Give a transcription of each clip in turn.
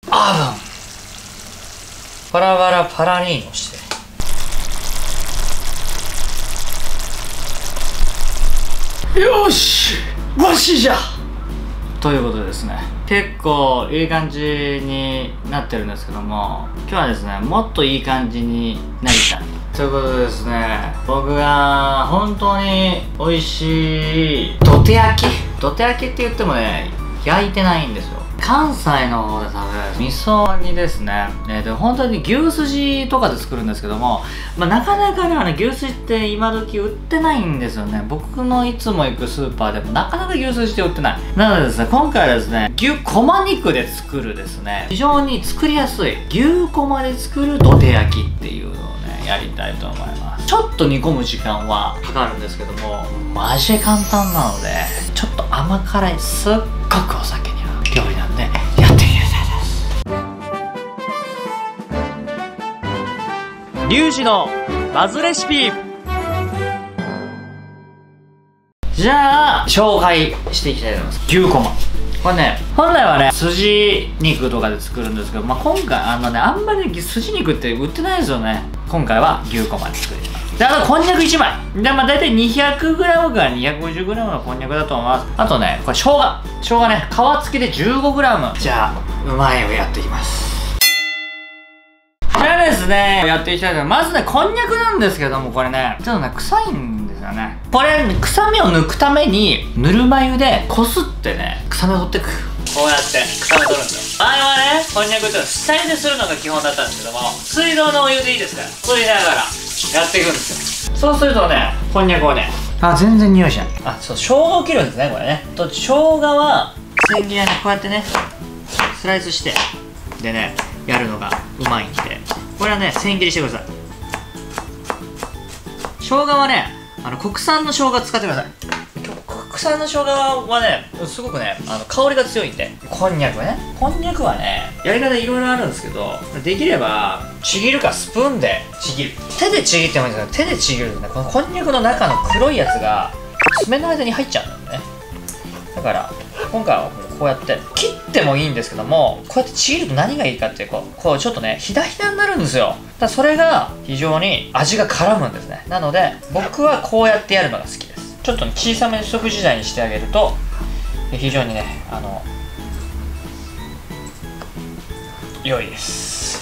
アーブンパラバラパラリーノして、よしわしじゃということでですね、結構いい感じになってるんですけども、今日はですねもっといい感じになりたいということでですね、僕が本当に美味しいどて焼きって言ってもね焼いてないんですよ。関西の方で食べられる味噌煮ですね。で本当に牛すじとかで作るんですけども、なかなかね牛すじって今時売ってないんですよね。僕のいつも行くスーパーでもなかなか牛すじって売ってない。なのでですね、今回はですね牛こま肉で作るですね、非常に作りやすい牛こまで作るどて焼きっていうのをねやりたいと思います。ちょっと煮込む時間はかかるんですけども、マジで簡単なので、ちょっと甘辛いすっごくお酒に合う料理なんでやってみてください。リュウジのバズレシピ。じゃあ紹介していきたいと思います。牛こま、これね本来はね筋肉とかで作るんですけど、今回あんまり筋肉って売ってないですよね。今回は牛こまで作ります。で、あとこんにゃく1枚で、大体 200g から 250g のこんにゃくだと思います。あとねこれ生姜ね、皮付きで 15g。 じゃあうまいをやっていきます。じゃあですねやっていきたいと思います。まずねこんにゃくなんですけども、これねちょっとね臭いんですよね。これ臭みを抜くためにぬるま湯でこすってね臭みを取ってく。こうやって臭み取るんですよ。前はねこんにゃくって下茹でするのが基本だったんですけども、水道のお湯でいいですから取りながらやっていくんですよ。そうするとねこんにゃくをね、全然匂いしない。そう、生姜を切るんですねこれね。と生姜は千切りはねこうやってねスライスしてでねやるのがうまいんで、これはね千切りしてください。生姜はね国産の生姜使ってください。国産の生姜はねすごくね香りが強いんで。こんにゃくはねやり方いろいろあるんですけど、できればちぎるかスプーンでちぎる、手でちぎってもいいんですけど、手でちぎるとねこのこんにゃくの中の黒いやつが爪の間に入っちゃうんだよね。だから今回はこうやって切ってもいいんですけども、こうやってちぎると何がいいかっていうこうちょっとねひだひだになるんですよ。それが非常に味が絡むんですね。なので僕はこうやってやるのが好きです。ちょっと小さめに一口大にしてあげると非常にね良いです。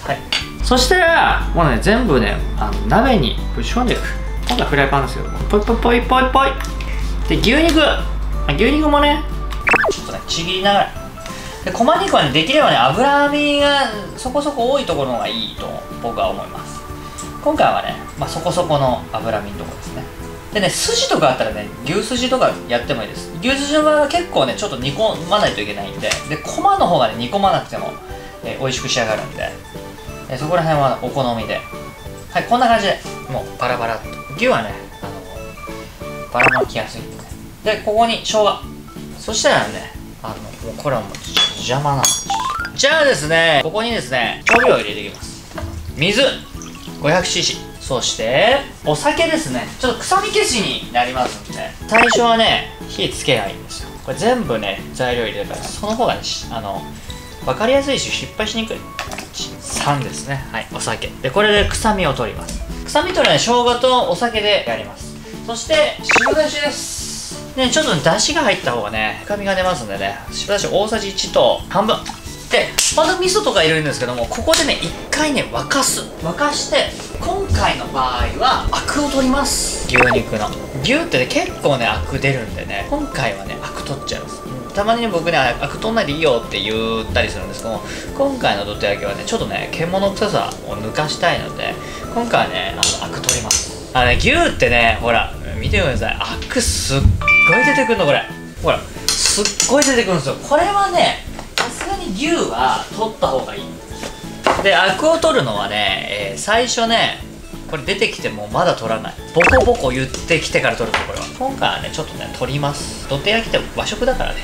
はい、そしたらもうね全部ね鍋にぶち込んでいく。今度はフライパンですけども、ポイポイポイポイポイで牛肉もねちょっとねちぎりながらで、こま肉はねできればね脂身がそこそこ多いところがいいと僕は思います。今回はね、そこそこの脂身のところですね。でね、筋とかあったらね牛すじとかやってもいいです。牛すじの場合は結構ねちょっと煮込まないといけないんで、こまの方がね煮込まなくても、美味しく仕上がるんで、そこら辺はお好みで、はい、こんな感じでもうバラバラっと。牛はねばらまきやすいんでね。でここに生姜、そしたらねもうこれはもう邪魔なんです。じゃあですねここにですね調味料を入れていきます。水 500cc、 そしてお酒ですね。ちょっと臭み消しになりますんで、最初はね火つけないんですよ。これ全部ね材料入れるから、その方がね分かりやすいし失敗しにくい。3ですね。はい、お酒でこれで臭みを取ります。臭み取るのは生姜とお酒でやります。そして白だしですね。ちょっと出汁が入った方がね深みが出ますんでね、白だし大さじ1と半分で、また味噌とか入れるんですけども、ここでね一回ね沸かして、今回の場合はアクを取ります。牛肉の牛ってね結構ねアク出るんでね、今回はねアク取っちゃいます。たまにね僕ねアク取んないでいいよって言ったりするんですけども、今回のどて焼きはねちょっとね獣臭さを抜かしたいので、今回はねアク取ります。牛ってねほら見てください、アクすっごい出てくるの。これほらすっごい出てくるんですよ。これはねさすがに牛は取った方がいい。でアクを取るのはね、最初ねこれ出てきてもまだ取らない、ボコボコ言ってきてから取るところは今回はねちょっとね取ります。どて焼きって和食だからね。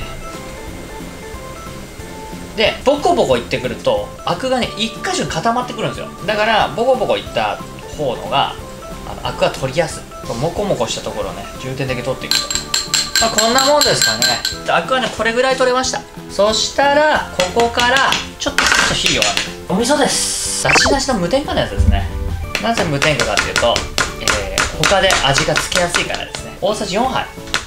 でボコボコいってくるとアクがね一箇所に固まってくるんですよ。だからボコボコいった方のがアクが取りやすい。モコモコしたところをね重点的に取っていくと、こんなもんですかね。アクはねこれぐらい取れました。そしたらここからちちょっと火弱め。お味噌です。だしなしの無添加のやつですね。なぜ無添加かっていうと、他で味がつけやすいからですね。大さじ4杯。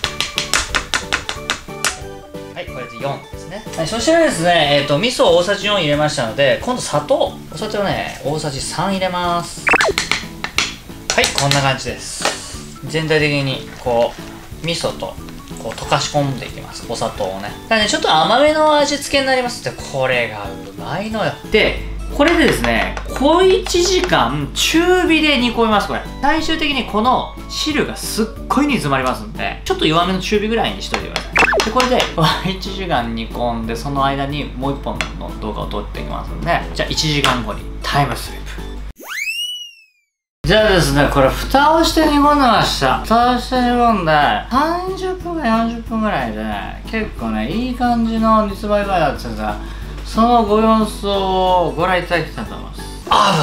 はい、これで4ですね。はい、そしてですね、味噌大さじ4入れましたので、今度砂糖。お砂糖ね、大さじ3入れます。はい、こんな感じです。全体的にこう味噌とこう溶かし込んでいきます、お砂糖をね。だからね、ちょっと甘めの味付けになりますって、これがうまいのよ。でこれでですね、小1時間中火で煮込みます。これ最終的にこの汁がすっごい煮詰まりますんで、ちょっと弱めの中火ぐらいにしといてください。でこれで1時間煮込んで、その間にもう1本の動画を撮っていきますんで、じゃあ1時間後にタイムスリップ。じゃあですね、これ蓋をして煮込んでました。蓋をして煮込んで30分か40分ぐらいで結構ね、いい感じの煮詰まり具合だったんで、そのご様子をご覧いただきたいと思います。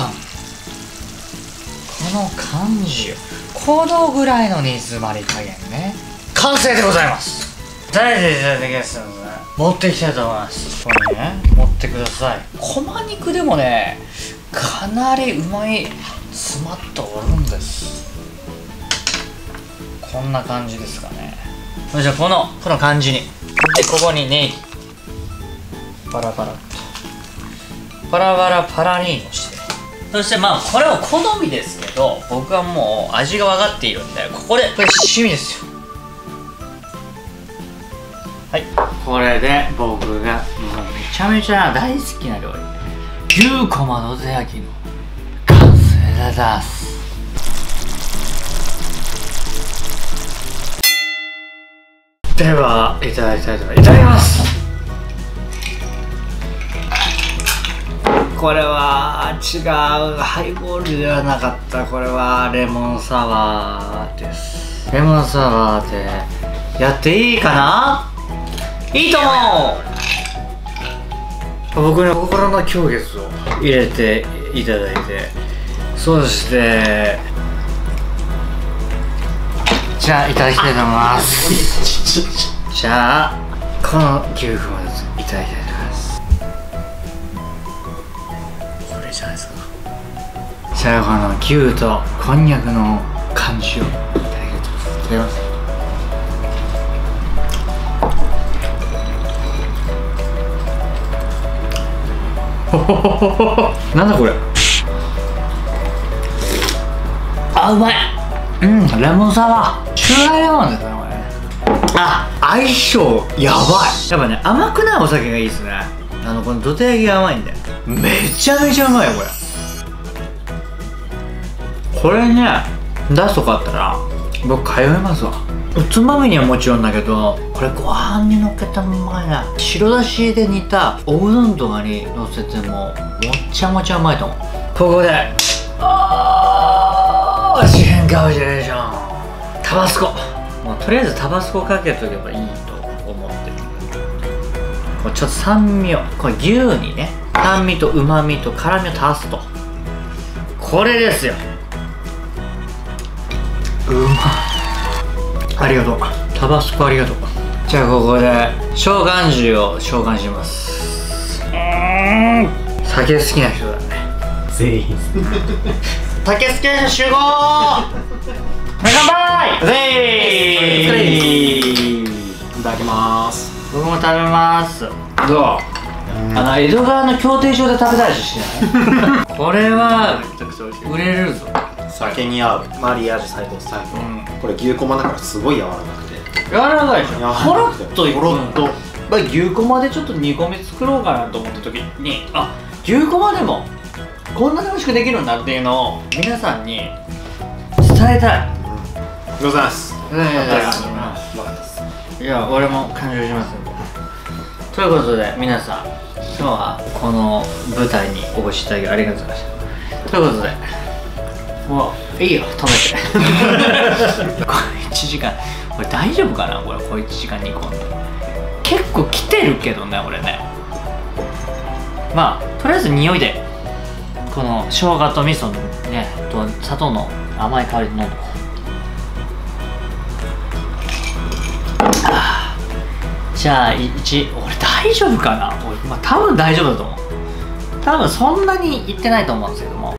この感じよ。このぐらいの煮詰まり加減ね、完成でございます。大事ですので持っていきたいと思います。これね、持ってください。こま肉でもね、かなりうまい詰まっておるんです。こんな感じですかね。じゃあこの感じに、でここにネギパラパラっとパラパラパラリーノして、そしてまあこれは好みですけど、僕はもう味が分かっているんで、これ趣味ですよ。はい、これで僕がもうめちゃめちゃ大好きな料理、牛こまのど焼きの完成です。ではいただきたいと思います。いただきます。これは違う、ハイボールではなかった。これはレモンサワーです。レモンサワーでやっていいかな。いいと思う。僕の心の狂月を入れていただいて、そしてじゃあいただきたいと思います。じゃあこの牛ふまずいただきたいと思います。これじゃないですか。じゃあこの牛とこんにゃくの感じをいただきたいと思います。なんだこれ。あ、うまい。レモンサワー、シュガーレモンですねこれ。相性やばい。やっぱね、甘くないお酒がいいですね。このどて焼きが甘いんでめちゃめちゃうまいよこれ。これね、出すとこあったら僕通いますわ。おつまみにはもちろんだけど、これご飯にのっけたうまいな。白だしで煮たおうどんとかにのせてももちゃもちゃうまいと思う。ここで味変かもしれないじゃん。タバスコ、もうとりあえずタバスコかけとけばいいと思ってる。これちょっと酸味を、これ牛にね、酸味とうまみと辛みを足すと、これですよ。うまっ。ありがとう。タバスコありがとう。じゃあここで召喚獣を召喚します。酒好きな人だね。全員酒好きな人集合。乾杯。 いただきます。 僕も食べます。どう？江戸川の競艇場で食べたいししないこれはめちゃくちゃ美味しい。 売れるぞ。 酒に合うマリアージュ最高最高。これ牛こまだからすごい柔らかくて、 柔らかいでしょ。ほろっといく。 ほろっと。 牛こまでちょっと煮込み作ろうかなと思った時に、牛こまでもこんなに美味しくできるんだっていうのを皆さんに伝えたい。 ございます。 いや、俺も感謝しますんで。ということで皆さん、今日はこの舞台にお越しいただきありがとうございました。ということで、もういいよ、止めてこれ1時間、これ大丈夫かな。これ1時間煮込んで結構来てるけどね、俺ね。まあとりあえず匂いでこの生姜と味噌のねと砂糖の甘い香りで飲んでこう。じゃあ俺大丈夫かな。俺、多分大丈夫だと思う。 多分そんなにいってないと思うんですけども、